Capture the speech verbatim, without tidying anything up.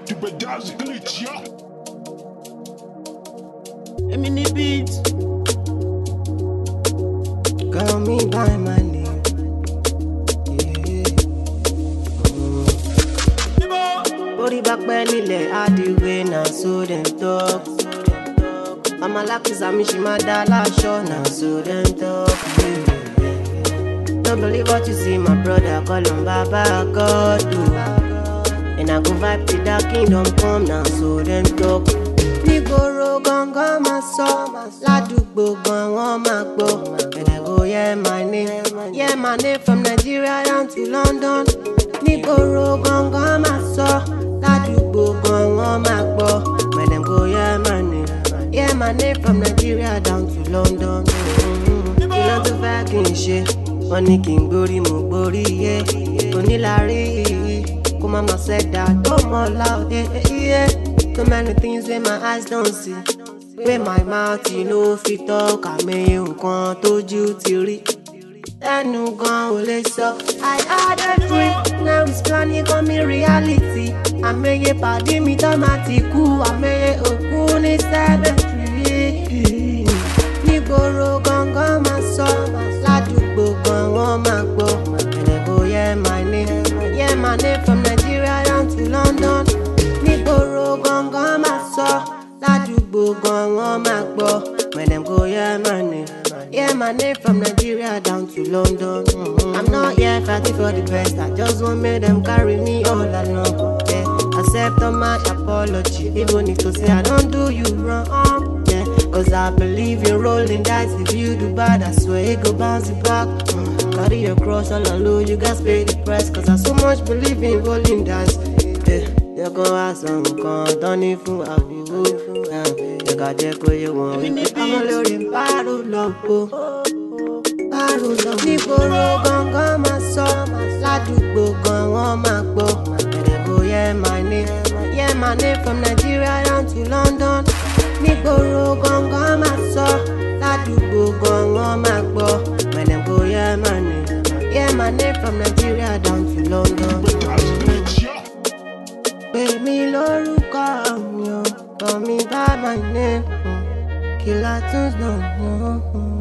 Тебе даже плечо. Emini beat. Call me by my name. Yeah. Body back nílẹ̀ àdìwé na so dem talk. Mama Lakisa mi she ma da lasho na so dem talk. Don't believe what you see, my brother. Call him Baba God. And I go vibe till that kingdom come now, so them talk. Nígboro gangan ma sọ, ládùúgbò gan wọ́n ma gbọ́. And I go yeah my name, yeah my name from Nigeria down to London. Nígboro gangan ma sọ, ládùúgbò gan wọ́n ma gbọ́. And I go yeah my name, yeah my name from Nigeria down to London. Kí ló tún fẹ́ kí n ṣe? Wọ́n ní kí n gbórí mo gbórí yé. Onílárí kó má má ṣẹ̀dá tó mọ̀ láòdé. So many things wey my eyes don't see, wey my mouth you know fit talk. Àmì nǹkan tójú ti rí, ẹnu gan ò lè sọ. I had a dream, now it's planning on me reality. Àmìyẹ pàdé mi tán máa ti kú, àmìyẹ òkú ní cemetery. Nígboro gangan máa sọ, ládùúgbò gan wọ́n máa gbọ́. And I go yeah my name, yeah my name from Nigeria down to London. Nígboro gangan máa sọ, ládùúgbò gan wọ́n máa gbọ́. When them go yeah my name, yeah my name from Nigeria down to London. Mm-hmm. I'm not here fighting for the best, I just want make them carry me all along. Yeah, accept all my apology, even if to say I don't do you wrong. Yeah, cause I believe in rolling dice. If you do bad, I swear it go bounce it back. Mm. Carry your cross all alone, you guys pay the price. Cause I so much believe in rolling dice. Yeah. Yẹ kó wá sọ nǹkan tán ní fún àbúrò. Yẹ ká jẹ́ kó yé wọn wípé ọmọ lórí bárò lọ́pọ̀. Bárò lọ́pọ̀. Nígboro gangan máa sọ, ládùúgbò gan wọ́n máa gbọ́. Ẹ̀rẹ̀ kò yẹ my name, yeah my name from Nigeria down to London. Nígboro gangan máa sọ, ládùúgbò gan wọ́n máa gbọ́. Ẹ̀rẹ̀ kò yẹ my name, yeah my name from Nigeria down to London. Pè mí lórúkọ mi o, call me by my name, kí la tún lọ.